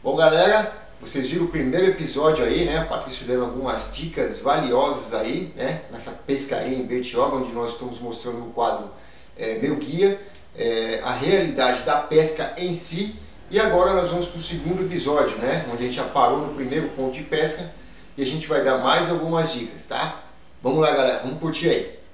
Bom, galera, vocês viram o primeiro episódio aí, né? Patrício dando algumas dicas valiosas aí, né? Nessa pescaria em Bertioga, onde nós estamos mostrando no quadro Meu Guia, a realidade da pesca em si. E agora nós vamos para o segundo episódio, né? Onde a gente já parou no primeiro ponto de pesca e a gente vai dar mais algumas dicas, tá? Vamos lá, galera, vamos curtir aí.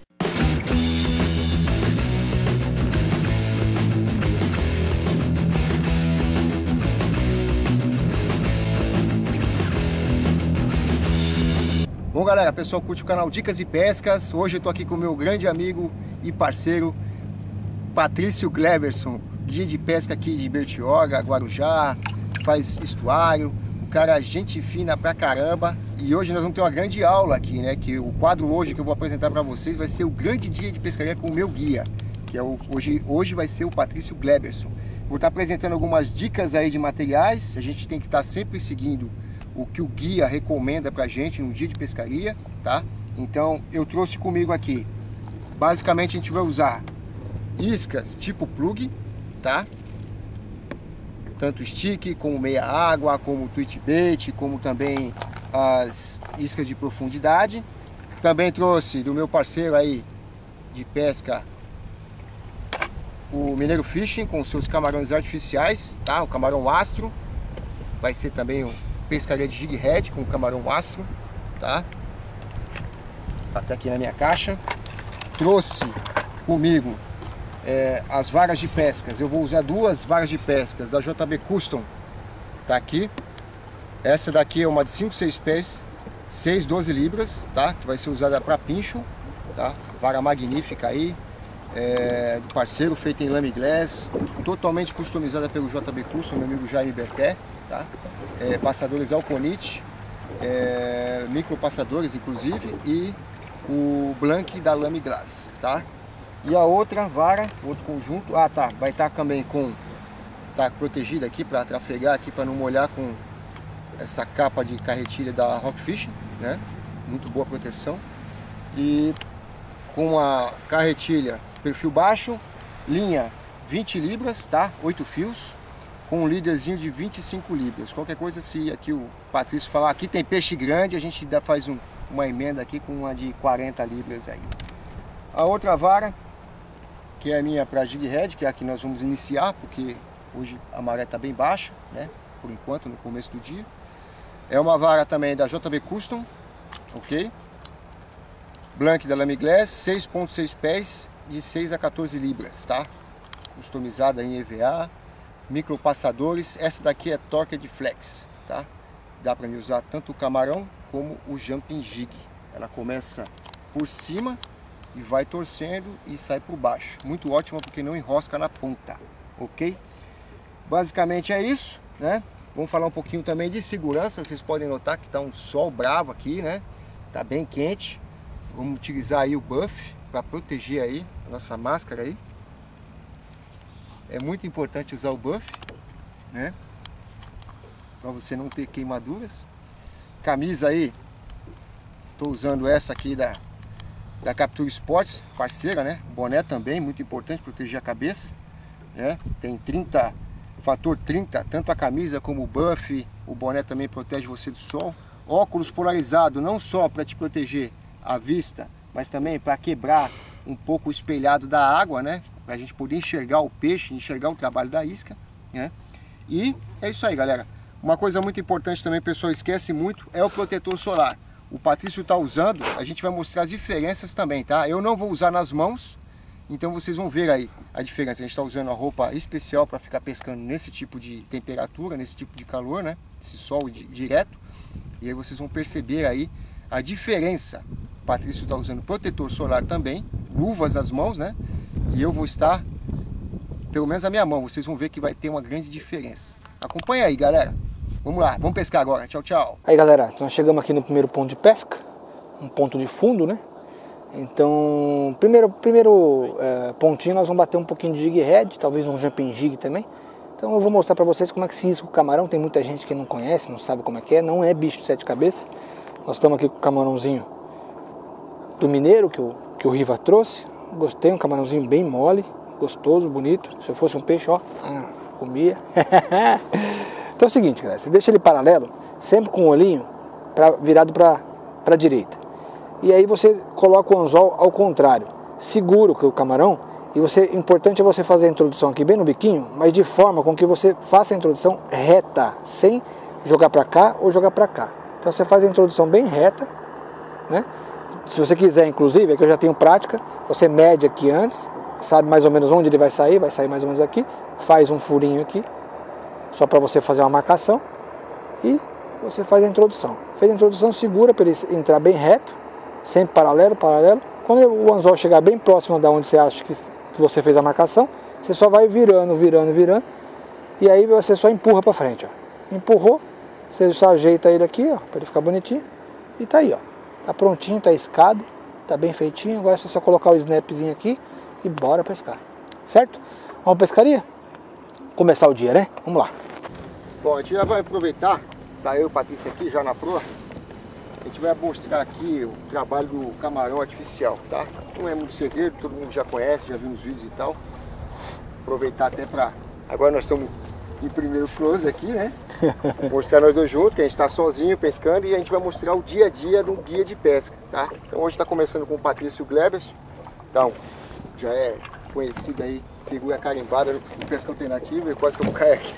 Bom, galera, pessoal, curte o canal Dicas e Pescas. Hoje eu tô aqui com o meu grande amigo e parceiro Patrício Gleverson, guia de pesca aqui de Bertioga, Guarujá, faz estuário, um cara gente fina pra caramba. E hoje nós vamos ter uma grande aula aqui, né? Que o quadro hoje que eu vou apresentar para vocês vai ser o grande dia de pescaria com o meu guia, que é hoje vai ser o Patrício Gleverson. Vou estar apresentando algumas dicas aí de materiais. A gente tem que estar sempre seguindo o que o guia recomenda pra gente no dia de pescaria, tá? Então eu trouxe comigo aqui, basicamente a gente vai usar iscas tipo plug, tá? Tanto stick, como meia água, como twitch bait, como também as iscas de profundidade. Também trouxe do meu parceiro aí de pesca o Mineiro Fishing com seus camarões artificiais, tá? O camarão astro, vai ser também o pescaria de jig head com camarão astro, tá? Até aqui na minha caixa. Trouxe comigo as varas de pescas. Eu vou usar duas varas de pescas da JB Custom, tá aqui. Essa daqui é uma de 5, 6 pés, 6, 12 libras, tá? Que vai ser usada para pincho, tá? Vara magnífica aí, do parceiro, feita em lame glass, totalmente customizada pelo JB Custom, meu amigo Jaime Berté, tá? Passadores Alconite, micro passadores inclusive, e o Blank da Lame Glass, tá? E a outra vara, outro conjunto, vai estar também com, tá protegida aqui para trafegar aqui, para não molhar, com essa capa de carretilha da Rockfish, né? Muito boa proteção. E com a carretilha perfil baixo, linha 20 libras, tá? 8 fios, com um líderzinho de 25 libras. Qualquer coisa, se aqui o Patrício falar, aqui tem peixe grande, a gente faz uma emenda aqui com uma de 40 libras aí. A outra vara, que é a minha para jig head, que é a que nós vamos iniciar, porque hoje a maré está bem baixa, né? Por enquanto, no começo do dia. É uma vara também da JB Custom, ok? Blank da Lame Glass, 6.6 pés, de 6 a 14 libras, tá? Customizada em EVA. Micropassadores, essa daqui é Torque Flex, tá? Dá para me usar tanto o camarão como o jumping jig. Ela começa por cima e vai torcendo e sai por baixo. Muito ótima porque não enrosca na ponta, ok? Basicamente é isso, né? Vamos falar um pouquinho também de segurança. Vocês podem notar que tá um sol bravo aqui, né? Tá bem quente. Vamos utilizar aí o buff para proteger aí a nossa máscara aí. É muito importante usar o buff, né? Para você não ter queimaduras. Camisa aí, tô usando essa aqui da Capture Sports, parceira, né? Boné também, muito importante, proteger a cabeça, né? Tem fator 30, tanto a camisa como o buff. O boné também protege você do sol. Óculos polarizado, não só para te proteger a vista, mas também para quebrar um pouco o espelhado da água, né? Para a gente poder enxergar o peixe, enxergar o trabalho da isca, né? E é isso aí, galera. Uma coisa muito importante também, o pessoal esquece muito, é o protetor solar. O Patrício está usando, a gente vai mostrar as diferenças também, tá? Eu não vou usar nas mãos, então vocês vão ver aí a diferença. A gente está usando uma roupa especial para ficar pescando nesse tipo de temperatura, nesse tipo de calor, né? Esse sol direto. E aí vocês vão perceber aí a diferença. O Patrício está usando protetor solar também, luvas nas mãos, né? E eu vou estar, pelo menos a minha mão, vocês vão ver que vai ter uma grande diferença. Acompanha aí, galera. Vamos lá, vamos pescar agora. Tchau, tchau. Aí, galera, nós chegamos aqui no primeiro ponto de pesca, um ponto de fundo, né? Então, primeiro pontinho nós vamos bater um pouquinho de jig head, talvez um jumping jig também. Então eu vou mostrar pra vocês como é que se isca o camarão. Tem muita gente que não conhece, não sabe como é, não é bicho de 7 cabeças. Nós estamos aqui com o camarãozinho do Mineiro, que o Riva trouxe. Gostei, um camarãozinho bem mole, gostoso, bonito. Se eu fosse um peixe, ó, comia. Então é o seguinte, galera, você deixa ele paralelo, sempre com o olhinho virado para a direita. E aí você coloca o anzol ao contrário, segura o camarão, e o importante é você fazer a introdução aqui bem no biquinho, mas de forma com que você faça a introdução reta, sem jogar para cá ou jogar para cá. Então você faz a introdução bem reta, né? Se você quiser, inclusive, é que eu já tenho prática, você mede aqui antes, sabe mais ou menos onde ele vai sair mais ou menos aqui, faz um furinho aqui, só para você fazer uma marcação, e você faz a introdução. Fez a introdução, segura para ele entrar bem reto, sempre paralelo, paralelo. Quando o anzol chegar bem próximo da onde você acha que você fez a marcação, você só vai virando, virando, virando, e aí você só empurra para frente, ó. Empurrou, você só ajeita ele aqui, ó, para ele ficar bonitinho, e tá aí, ó. Tá prontinho, tá escado, tá bem feitinho. Agora é só colocar o snapzinho aqui e bora pescar, certo? Vamos pra pescaria? Começar o dia, né? Vamos lá. Bom, a gente já vai aproveitar, tá eu e o Patrícia aqui já na proa. A gente vai mostrar aqui o trabalho do camarão artificial, tá? Não é muito segredo, todo mundo já conhece, já viu nos vídeos e tal. Aproveitar até pra... Agora nós estamos em primeiro close aqui, né? Mostrar nós dois juntos, que a gente está sozinho pescando, e a gente vai mostrar o dia a dia de um guia de pesca, tá? Então hoje está começando com o Patrício Glebers, então já é conhecido aí, figura carimbada do pesca alternativo, e quase que eu vou cair aqui.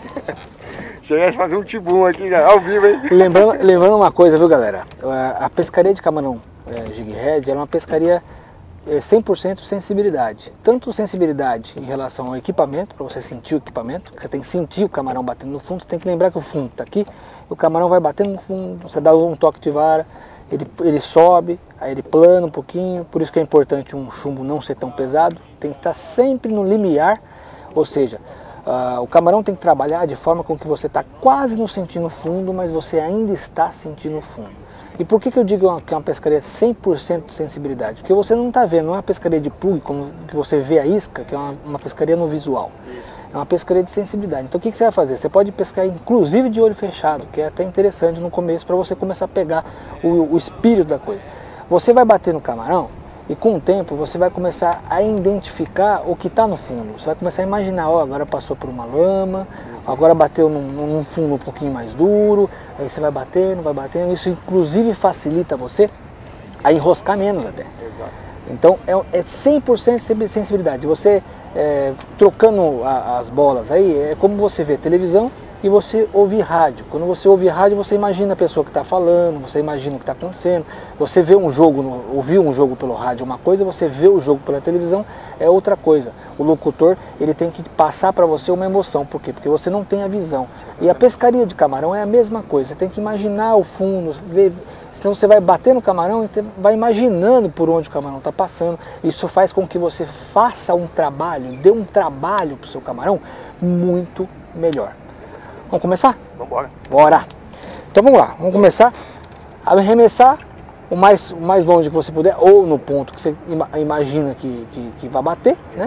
Já ia fazer um tibum aqui, né? Ao vivo, hein? Lembrando uma coisa, viu, galera? A pescaria de camarão jig head é uma pescaria 100% sensibilidade. Tanto sensibilidade em relação ao equipamento, para você sentir o equipamento, que você tem que sentir o camarão batendo no fundo, você tem que lembrar que o fundo está aqui, o camarão vai batendo no fundo, você dá um toque de vara, ele sobe, aí ele plana um pouquinho, por isso que é importante um chumbo não ser tão pesado, tem que estar sempre no limiar, ou seja, o camarão tem que trabalhar de forma com que você está quase não sentindo o fundo, mas você ainda está sentindo o fundo. E por que eu digo que é uma pescaria 100% de sensibilidade? Porque você não está vendo, não é uma pescaria de plug, como que você vê a isca, que é uma pescaria no visual. É uma pescaria de sensibilidade. Então o que você vai fazer? Você pode pescar inclusive de olho fechado, que é até interessante no começo, para você começar a pegar o espírito da coisa. Você vai bater no camarão, e com o tempo você vai começar a identificar o que está no fundo. Você vai começar a imaginar, ó, agora passou por uma lama, agora bateu num fundo um pouquinho mais duro, aí você vai batendo, isso inclusive facilita você a enroscar menos até. Exato. Então é 100% sensibilidade. Você trocando as bolas aí, é como você vê televisão e você ouvir rádio. Quando você ouve rádio, você imagina a pessoa que está falando, você imagina o que está acontecendo. Você vê um jogo, ouvir um jogo pelo rádio é uma coisa, você vê o jogo pela televisão é outra coisa. O locutor, ele tem que passar para você uma emoção. Por quê? Porque você não tem a visão. E a pescaria de camarão é a mesma coisa. Você tem que imaginar o fundo, ver. Então você vai bater no camarão e você vai imaginando por onde o camarão está passando. Isso faz com que você faça um trabalho, dê um trabalho para o seu camarão muito melhor. Vamos começar? Vamos embora. Bora! Então vamos lá, vamos começar a arremessar o mais longe que você puder, ou no ponto que você imagina que vai bater, né?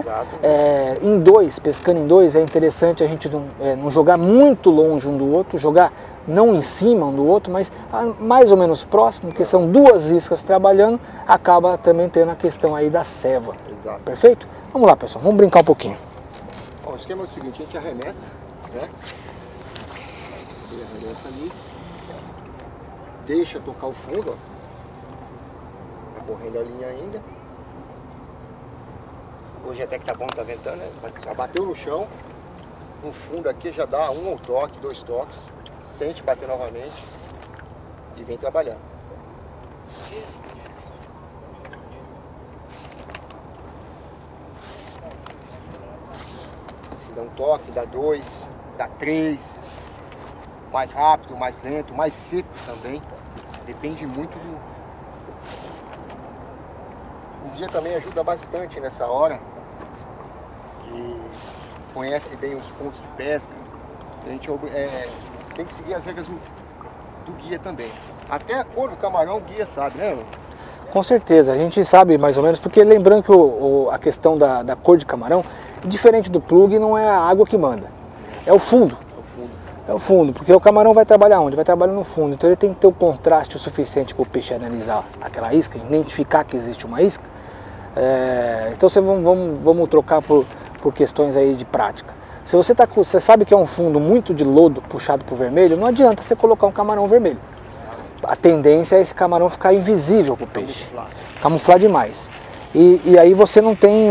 Em dois, pescando em dois, é interessante a gente não jogar muito longe um do outro, jogar não em cima um do outro, mas mais ou menos próximo, porque são duas iscas trabalhando, acaba também tendo a questão aí da ceva. Exato. Perfeito? Vamos lá, pessoal, vamos brincar um pouquinho. Bom, o esquema é o seguinte, a gente arremessa, né? Ele arremessa ali, deixa tocar o fundo, ó. Tá correndo a linha ainda. Hoje até que tá bom, tá ventando, né? Já bateu no chão, no fundo aqui já dá um toque, 2 toques. Sente bater novamente e vem trabalhando. Se dá um toque, dá 2, dá 3, mais rápido, mais lento, mais seco também. Depende muito do... O guia também ajuda bastante nessa hora. E conhece bem os pontos de pesca. A gente tem que seguir as regras do guia também. Até a cor do camarão o guia sabe, né? Com certeza, a gente sabe mais ou menos, porque lembrando que a questão da cor de camarão, diferente do plug, não é a água que manda, é o fundo. É o fundo, porque o camarão vai trabalhar onde? Vai trabalhar no fundo, então ele tem que ter o contraste o suficiente para o peixe analisar aquela isca, identificar que existe uma isca. Então vamos trocar por questões aí de prática. Se você sabe que é um fundo muito de lodo puxado para o vermelho, não adianta você colocar um camarão vermelho. A tendência é esse camarão ficar invisível para o peixe, camuflar demais. E aí você não tem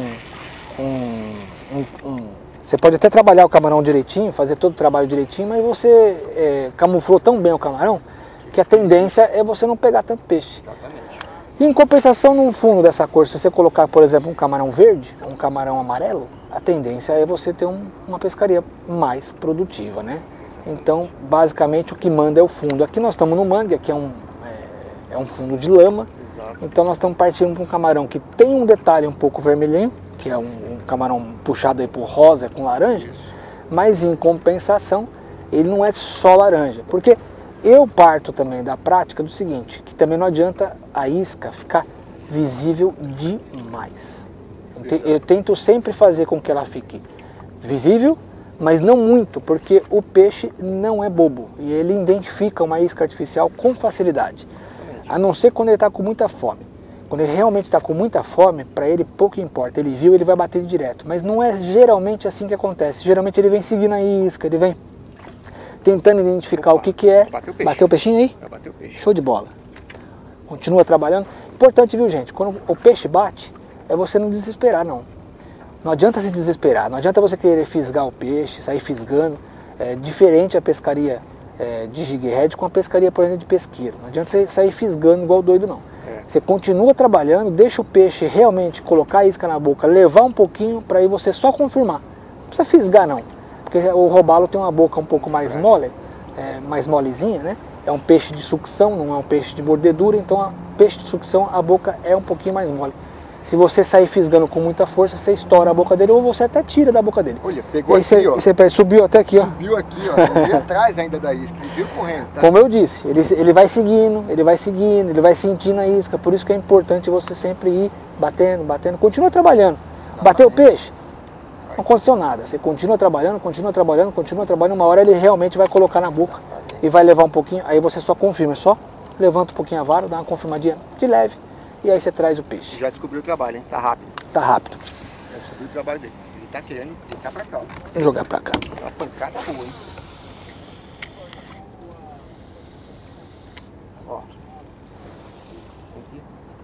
você pode até trabalhar o camarão direitinho, fazer todo o trabalho direitinho, mas você camuflou tão bem o camarão que a tendência é você não pegar tanto peixe. Exatamente. E em compensação, num fundo dessa cor, se você colocar, por exemplo, um camarão verde, um camarão amarelo, a tendência é você ter uma pescaria mais produtiva, né? Então, basicamente, o que manda é o fundo. Aqui nós estamos no mangue, aqui é um fundo de lama. Exato. Então nós estamos partindo para um camarão que tem um detalhe um pouco vermelhinho, que é um camarão puxado aí por rosa com laranja, mas em compensação ele não é só laranja, porque eu parto também da prática do seguinte, que também não adianta a isca ficar visível demais. Eu tento sempre fazer com que ela fique visível, mas não muito, porque o peixe não é bobo e ele identifica uma isca artificial com facilidade, a não ser quando ele está com muita fome. Quando ele realmente está com muita fome, para ele pouco importa, ele viu, ele vai bater direto, mas não é geralmente assim que acontece. Geralmente ele vem seguindo a isca, ele vem tentando identificar o que é. Bateu o peixinho aí? Bateu o peixe. Show de bola. Continua trabalhando. Importante, viu, gente? Quando o peixe bate, é você não desesperar, não. Não adianta se desesperar, não adianta você querer fisgar o peixe, sair fisgando. É diferente a pescaria de jig head com a pescaria, por exemplo, de pesqueiro. Não adianta você sair fisgando igual doido, não. Você continua trabalhando, deixa o peixe realmente colocar a isca na boca, levar um pouquinho para aí você só confirmar. Não precisa fisgar, não. Porque o robalo tem uma boca um pouco mais mole, mais molezinha, né? É um peixe de sucção, não é um peixe de mordedura, então peixe de sucção a boca é um pouquinho mais mole. Se você sair fisgando com muita força, você estoura a boca dele ou você até tira da boca dele. Olha, pegou aqui, ó. Você subiu até aqui, ó. Subiu aqui, ó. Ele veio atrás ainda da isca, ele veio correndo. Tá? Como eu disse, ele vai seguindo, ele vai sentindo a isca. Por isso que é importante você sempre ir batendo, batendo. Continua trabalhando. Exatamente. Bateu o peixe? Não aconteceu nada. Você continua trabalhando, continua trabalhando, continua trabalhando. Uma hora ele realmente vai colocar na boca e vai levar um pouquinho. Aí você só confirma, só levanta um pouquinho a vara, dá uma confirmadinha de leve. E aí você traz o peixe. Já descobriu o trabalho, hein? Tá rápido. Tá rápido. Já descobriu o trabalho dele. Ele tá querendo deitar pra cá, ó. Vou jogar pra cá. Uma pancada boa, hein? Ó. Aqui.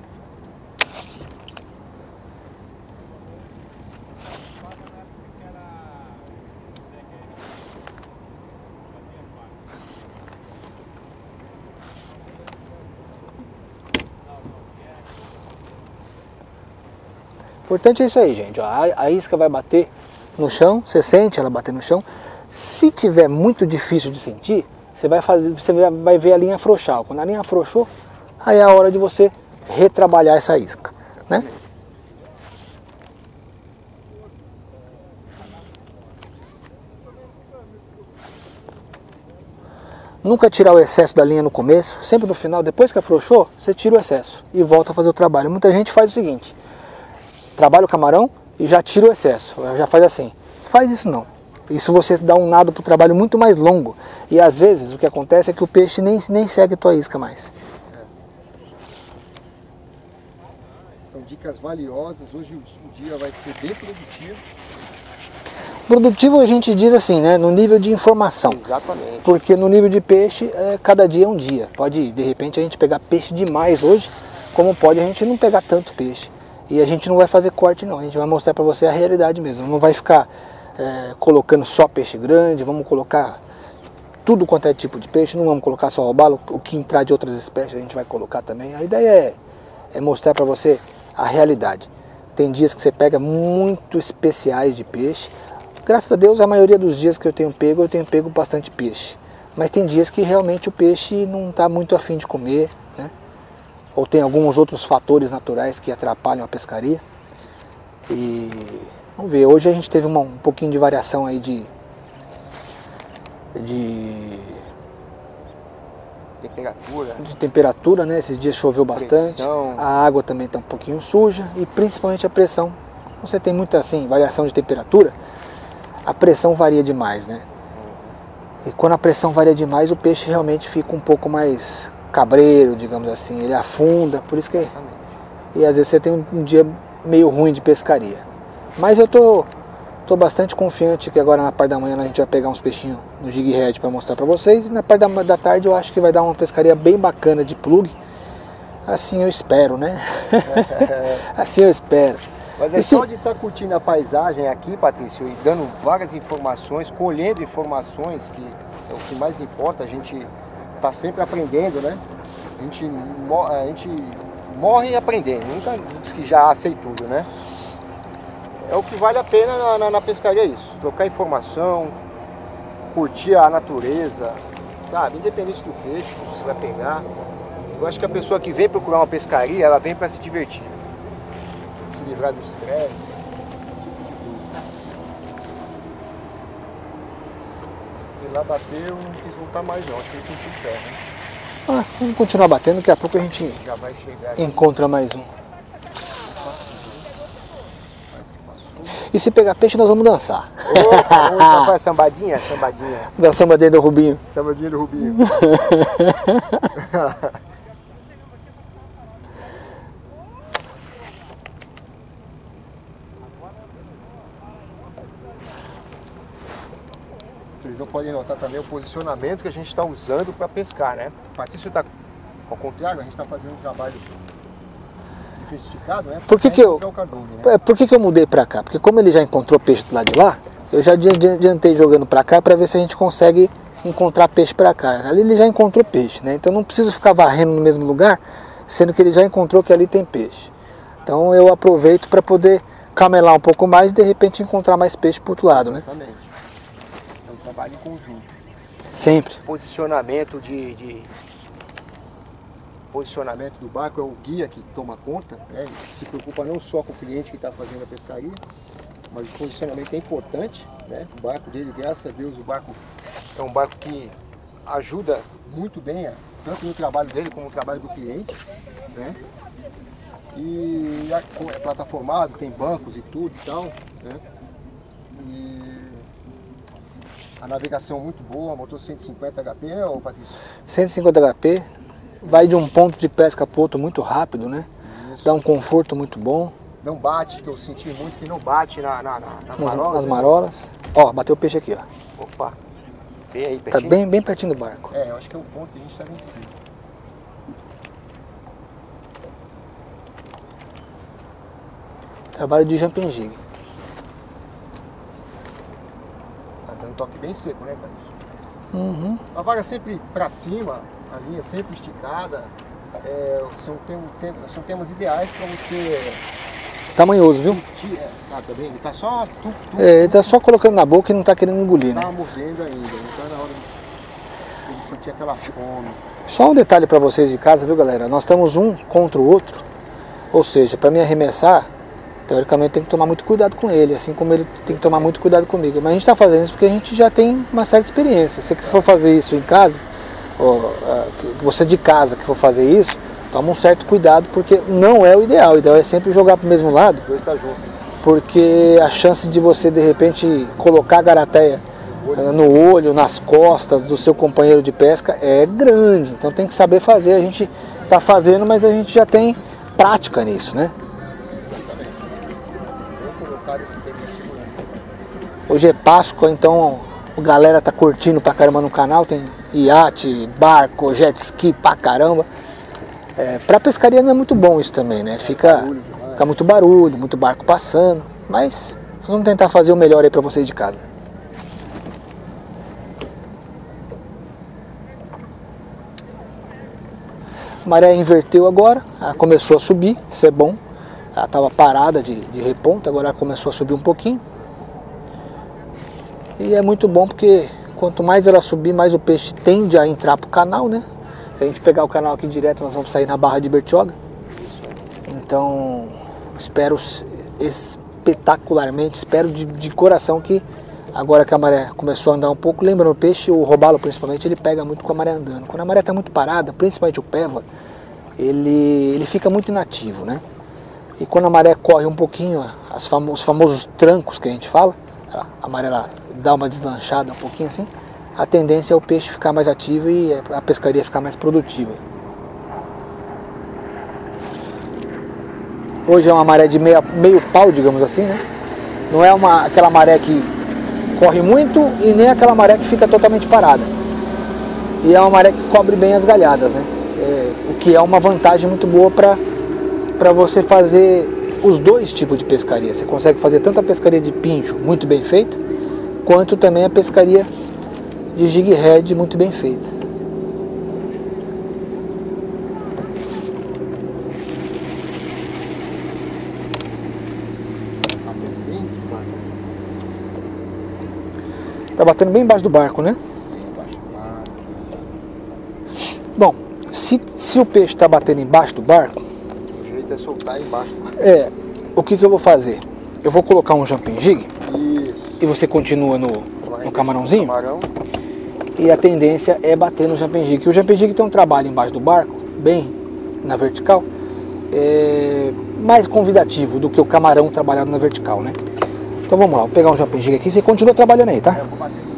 Importante é isso aí, gente. A isca vai bater no chão, você sente ela bater no chão. Se tiver muito difícil de sentir, você vai ver a linha afrouxar. Quando a linha afrouxou, aí é a hora de você retrabalhar essa isca, né? Nunca tirar o excesso da linha no começo, sempre no final, depois que afrouxou, você tira o excesso e volta a fazer o trabalho. Muita gente faz o seguinte: trabalha o camarão e já tira o excesso, já faz assim. Faz isso não. Isso você dá um nado para o trabalho muito mais longo. E às vezes o que acontece é que o peixe nem segue a tua isca mais. São dicas valiosas. Hoje o dia vai ser bem produtivo. Produtivo a gente diz assim, né? No nível de informação. Exatamente. Porque no nível de peixe, cada dia é um dia. Pode, de repente, a gente pegar peixe demais hoje, como pode a gente não pegar tanto peixe. E a gente não vai fazer corte não, a gente vai mostrar para você a realidade mesmo. Não vai ficar colocando só peixe grande, vamos colocar tudo quanto é tipo de peixe, não vamos colocar só robalo, o que entrar de outras espécies a gente vai colocar também. A ideia é mostrar para você a realidade. Tem dias que você pega muito especiais de peixe. Graças a Deus, a maioria dos dias que eu tenho pego bastante peixe. Mas tem dias que realmente o peixe não está muito afim de comer, né? Ou tem alguns outros fatores naturais que atrapalham a pescaria. E vamos ver, hoje a gente teve um pouquinho de variação aí de temperatura, né? Esses dias choveu bastante, pressão. A água também está um pouquinho suja e principalmente a pressão. Você tem muita assim, variação de temperatura, a pressão varia demais, né? E quando a pressão varia demais, o peixe realmente fica um pouco mais cabreiro, digamos assim, ele afunda, por isso que... E às vezes você tem um dia meio ruim de pescaria. Mas eu tô Estou bastante confiante que agora na parte da manhã a gente vai pegar uns peixinhos no jig head para mostrar para vocês. E na parte da tarde eu acho que vai dar uma pescaria bem bacana de plug. Assim eu espero, né? Assim eu espero. Mas é só de estar curtindo a paisagem aqui, Patrício, e dando várias informações, colhendo informações, que é o que mais importa. A gente está sempre aprendendo, né? A gente morre aprendendo, nunca diz que já sei tudo, né? É o que vale a pena na pescaria, isso. Trocar informação, curtir a natureza, sabe? Independente do peixe que você vai pegar. Eu acho que a pessoa que vem procurar uma pescaria, ela vem para se divertir. Se livrar do estresse. E lá bateu, não quis voltar mais não, acho que ele sentiu o pé, né? Vamos continuar batendo, daqui a pouco a gente já vai chegar aqui. Encontra mais um. E se pegar peixe, nós vamos dançar. Opa, faz sambadinha? Sambadinha. Da sambadinha do Rubinho. Sambadinha do Rubinho. Vocês não podem notar também o posicionamento que a gente está usando para pescar, né? O Patrício está, ao contrário, a gente está fazendo um trabalho diversificado, né? Por que eu mudei para cá? Porque como ele já encontrou peixe do lado de lá, eu já adiantei jogando para cá para ver se a gente consegue encontrar peixe para cá. Ali ele já encontrou peixe, né? Então não preciso ficar varrendo no mesmo lugar, sendo que ele já encontrou que ali tem peixe. Então eu aproveito para poder camelar um pouco mais e de repente encontrar mais peixe para o outro lado, né? Exatamente. É um trabalho em conjunto. Sempre. Posicionamento do barco é o guia que toma conta, né? Ele se preocupa não só com o cliente que está fazendo a pescaria, mas o posicionamento é importante, né? O barco dele, graças a Deus, o barco é um barco que ajuda muito bem, tanto no trabalho dele como no trabalho do cliente, né? E é plataformado, tem bancos e tudo e tal, né? E a navegação muito boa, motor 150 HP, né, Patrício? 150 HP. Vai de um ponto de pesca para outro muito rápido, né? Isso. Dá um conforto muito bom. Não bate, que eu senti muito que não bate nas marolas. Ó, bateu o peixe aqui, ó. Opa, vem aí pertinho. Tá bem pertinho do barco. É, eu acho que é o ponto que a gente está vencendo. Trabalho de jumping jig. Tá dando toque bem seco, né, Patrício? Uhum. A vara sempre para cima. A linha sempre esticada, são temas ideais para você... Tamanhoso, viu? Tá bem? Ele tá só... ele tá só colocando na boca e não tá querendo engolir, né? Tá mordendo ainda, não tá na hora de sentir aquela fome. Só um detalhe para vocês de casa, viu, galera? Nós estamos um contra o outro, ou seja, para me arremessar, teoricamente tem que tomar muito cuidado com ele, assim como ele tem que tomar muito cuidado comigo. Mas a gente tá fazendo isso porque a gente já tem uma certa experiência. Se você for fazer isso em casa, você de casa que for fazer isso, toma um certo cuidado, porque não é o ideal. O ideal é sempre jogar para o mesmo lado, porque a chance de você de repente colocar a garateia no olho, nas costas do seu companheiro de pesca é grande. Então tem que saber fazer. A gente está fazendo, mas a gente já tem prática nisso, né? Hoje é Páscoa, então a galera tá curtindo pra caramba no canal, tem iate, barco, jet ski pra caramba. Pra pescaria não é muito bom isso também, né? Fica muito barulho, muito barco passando, mas vamos tentar fazer o melhor aí pra vocês de casa. A maré inverteu agora, ela começou a subir, isso é bom. Ela estava parada de reponta, agora ela começou a subir um pouquinho. E é muito bom porque quanto mais ela subir, mais o peixe tende a entrar pro canal, né? Se a gente pegar o canal aqui direto, nós vamos sair na Barra de Bertioga. Então, espero espetacularmente, espero de coração que agora que a maré começou a andar um pouco, lembra o peixe, o robalo principalmente, ele pega muito com a maré andando. Quando a maré está muito parada, principalmente o peva, ele fica muito inativo, né? E quando a maré corre um pouquinho, os famosos trancos que a gente fala, a maré ela dá uma deslanchada um pouquinho assim, a tendência é o peixe ficar mais ativo e a pescaria ficar mais produtiva. Hoje é uma maré de meio pau, digamos assim, né? Não é aquela maré que corre muito e nem aquela maré que fica totalmente parada. E é uma maré que cobre bem as galhadas, né? O que é uma vantagem muito boa para você fazer os dois tipos de pescaria. Você consegue fazer tanto a pescaria de pincho muito bem feita, quanto também a pescaria de jig head muito bem feita. Tá batendo bem embaixo do barco, né? Bom, se o peixe está batendo embaixo do barco, o jeito é soltar embaixo. O que eu vou fazer? Eu vou colocar um jumping jig. Isso. E você continua no camarãozinho. Camarão. E a tendência é bater no jumping jig. O jumping jig tem um trabalho embaixo do barco, bem na vertical, mais convidativo do que o camarão trabalhado na vertical, né? Então vamos lá, vou pegar um jumping jig aqui e você continua trabalhando aí, tá?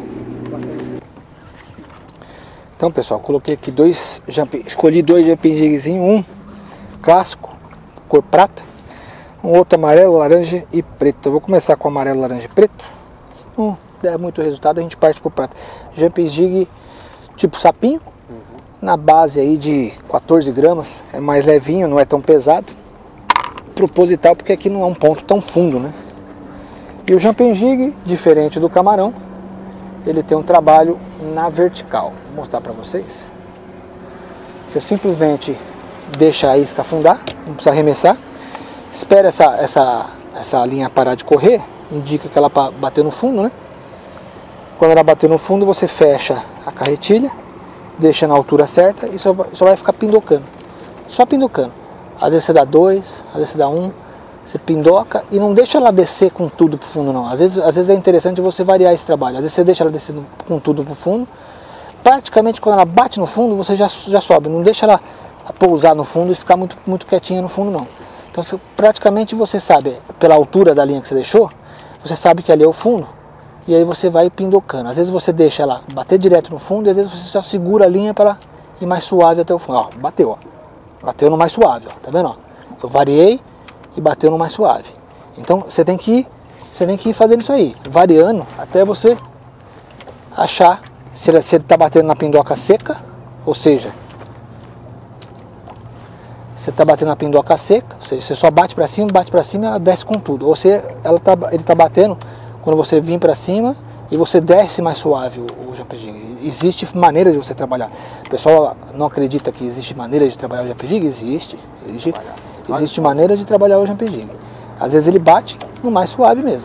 Então pessoal, coloquei aqui escolhi dois jumping jigzinhos, um clássico, cor prata, um outro amarelo, laranja e preto. Eu vou começar com amarelo, laranja e preto. Não der muito resultado, a gente parte pro prata. Jumping jig tipo sapinho, na base aí de 14 gramas, é mais levinho, não é tão pesado. Proposital, porque aqui não é um ponto tão fundo, né? E o jumping jig, diferente do camarão, ele tem um trabalho na vertical. Vou mostrar para vocês. Você simplesmente deixa a isca afundar, não precisa arremessar. Espera essa linha parar de correr, indica que ela bateu no fundo, né? Quando ela bater no fundo, você fecha a carretilha, deixa na altura certa e só vai ficar pindocando. Só pindocando. Às vezes você dá 2, às vezes você dá 1. Você pindoca e não deixa ela descer com tudo pro fundo, não. Às vezes é interessante você variar esse trabalho. Às vezes você deixa ela descer com tudo pro fundo. Praticamente quando ela bate no fundo, você já sobe. Não deixa ela pousar no fundo e ficar muito quietinha no fundo, não. Então praticamente você sabe, pela altura da linha que você deixou, você sabe que ali é o fundo. E aí você vai pindocando. Às vezes você deixa ela bater direto no fundo e às vezes você só segura a linha para ela ir mais suave até o fundo. Ó, bateu, ó. Bateu no mais suave, ó. Tá vendo, ó? Eu variei e bateu no mais suave. Então você tem que ir fazendo isso aí, variando até você achar se ele está batendo na pindoca seca, ou seja, você está batendo na pindoca seca, ou seja, você só bate para cima e ela desce com tudo. Ou seja, ele está batendo quando você vir para cima e você desce mais suave o jumping jig. Existe maneiras de você trabalhar. O pessoal não acredita que existe maneiras de trabalhar o jumping jig? Existe maneira de trabalhar o jumping jig. Às vezes ele bate no mais suave mesmo.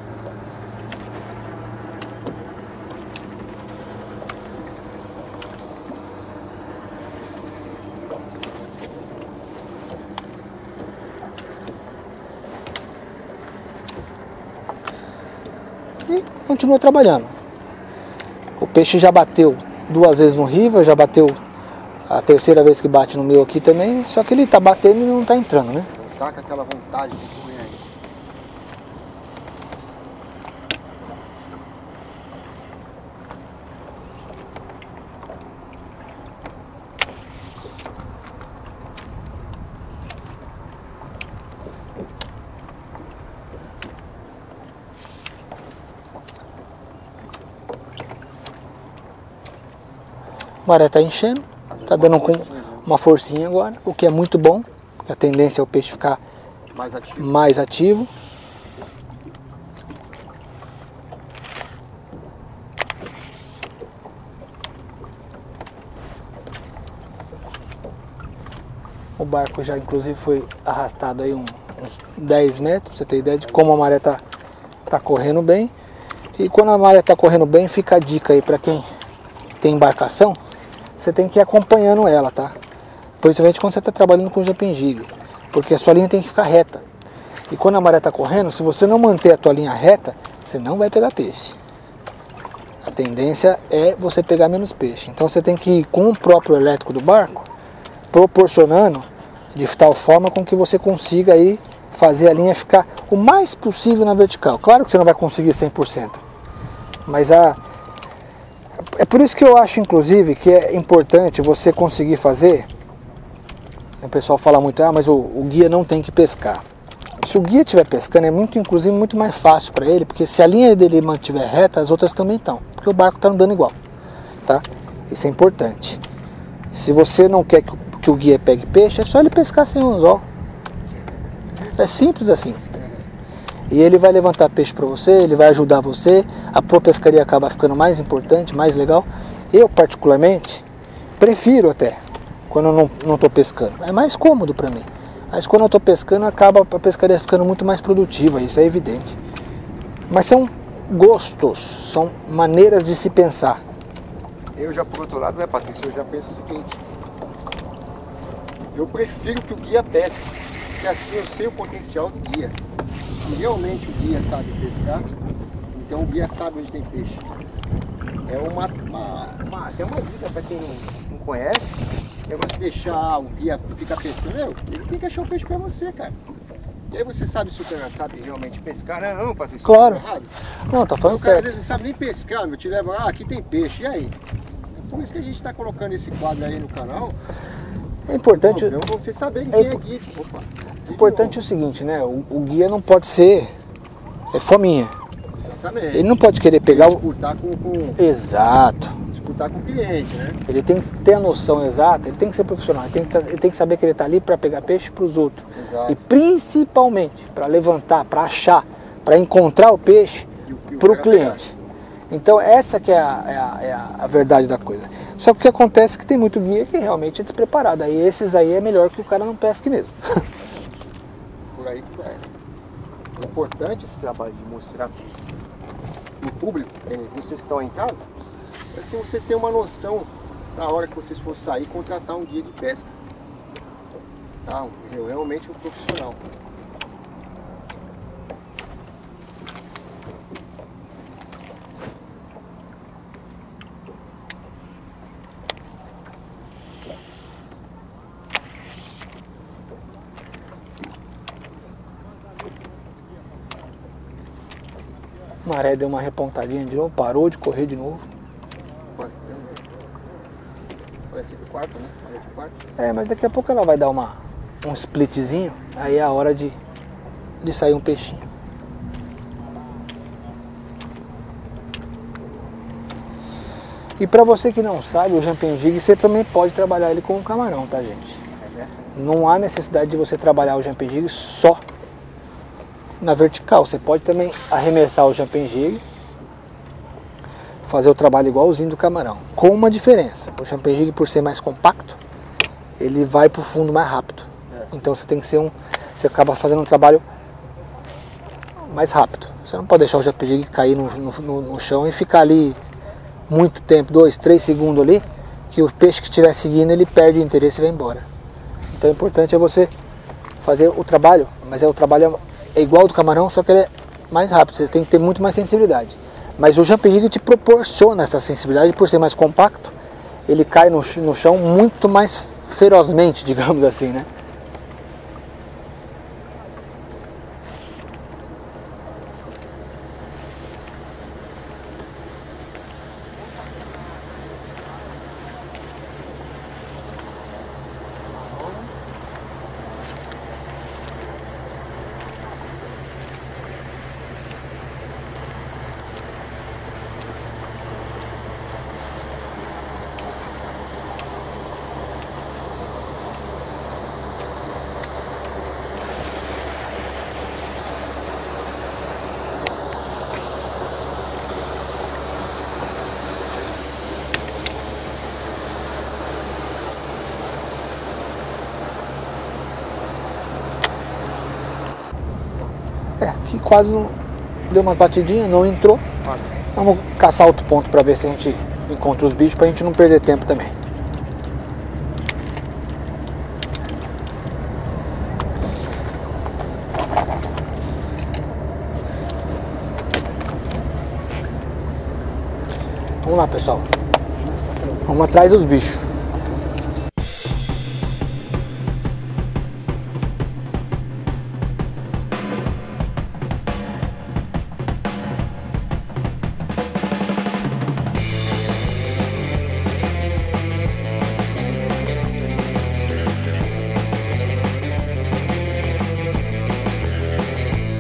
E continua trabalhando. O peixe já bateu 2 vezes no riva, já bateu a 3ª vez que bate no meu aqui também, só que ele tá batendo e não tá entrando, né? Não tá com aquela vontade de comer aí. A maré tá enchendo, tá dando uma forcinha agora, o que é muito bom, porque a tendência é o peixe ficar mais ativo. O barco já inclusive foi arrastado aí uns 10 metros, pra você ter ideia de como a maré tá correndo bem. E quando a maré tá correndo bem, fica a dica aí para quem tem embarcação, você tem que ir acompanhando ela, tá? Principalmente quando você está trabalhando com jumping jig, porque a sua linha tem que ficar reta. E quando a maré está correndo, se você não manter a tua linha reta, você não vai pegar peixe. A tendência é você pegar menos peixe. Então você tem que ir com o próprio elétrico do barco, proporcionando de tal forma com que você consiga aí fazer a linha ficar o mais possível na vertical. Claro que você não vai conseguir 100%, mas é por isso que eu acho, inclusive, que é importante você conseguir fazer. O pessoal fala muito, mas o guia não tem que pescar. Se o guia estiver pescando, é muito, inclusive, muito mais fácil para ele, porque se a linha dele mantiver reta, as outras também estão, porque o barco está andando igual, tá? Isso é importante. Se você não quer que o guia pegue peixe, é só ele pescar sem o anzol. É simples assim. E ele vai levantar peixe para você, ele vai ajudar você, a tua pescaria acaba ficando mais importante, mais legal. Eu, particularmente, prefiro até quando eu não estou pescando. É mais cômodo para mim. Mas quando eu estou pescando, acaba a pescaria ficando muito mais produtiva, isso é evidente. Mas são gostos, são maneiras de se pensar. Eu já, por outro lado, né, Patrícia, eu já penso o seguinte: eu prefiro que o guia pesque, porque assim eu sei o potencial do guia. Se realmente o guia sabe pescar, então o guia sabe onde tem peixe. É até uma dica para quem não conhece, é você deixar o guia ficar pescando, ele tem que achar o peixe para você, cara. E aí você sabe se o cara sabe realmente pescar, né? Não, Patrícia, claro. Errado. Não, tá falando o cara certo. às vezes não sabe nem pescar, te leva, aqui tem peixe, e aí? É por isso que a gente está colocando esse quadro aí no canal. É importante. Você saber quem é guia. Opa, importante é o seguinte, né? O guia não pode ser fominha. Exatamente. Ele não pode querer pegar disputar com Exato. Disputar com o cliente, né? Ele tem que ter a noção exata, ele tem que ser profissional, ele tem que saber que ele está ali para pegar peixe para os outros. Exato. E principalmente para levantar, para achar, para encontrar o peixe para o cliente. Então essa que é a verdade da coisa. Só que o que acontece é que tem muito guia que realmente é despreparado. Aí esses aí é melhor que o cara não pesque mesmo. Por aí que vai. É importante esse trabalho de mostrar no público, vocês que estão aí em casa, assim vocês têm uma noção na hora que vocês for sair contratar um guia de pesca. Tá? Realmente um profissional. A maré deu uma repontadinha de novo, parou de correr de novo. Parece que quarto, né? Parece quarto. Mas daqui a pouco ela vai dar um splitzinho, aí é a hora de sair um peixinho. E para você que não sabe, o jumping jig você também pode trabalhar ele com o camarão, tá, gente? Não há necessidade de você trabalhar o jumping jig só na vertical. Você pode também arremessar o jumping jig, fazer o trabalho igualzinho do camarão, com uma diferença: o jumping jig, por ser mais compacto, ele vai para o fundo mais rápido. Então você tem que você acaba fazendo um trabalho mais rápido. Você não pode deixar o jumping jig cair no chão e ficar ali muito tempo, 2, 3 segundos ali, que o peixe que estiver seguindo ele perde o interesse e vai embora. Então o importante é você fazer o trabalho, mas o trabalho é igual ao do camarão, só que ele é mais rápido, você tem que ter muito mais sensibilidade. Mas o jumping jig te proporciona essa sensibilidade, por ser mais compacto, ele cai no chão muito mais ferozmente, digamos assim, né? Aqui quase não deu umas batidinhas, não entrou. Vamos caçar outro ponto para ver se a gente encontra os bichos, para a gente não perder tempo também. Vamos lá, pessoal. Vamos atrás dos bichos.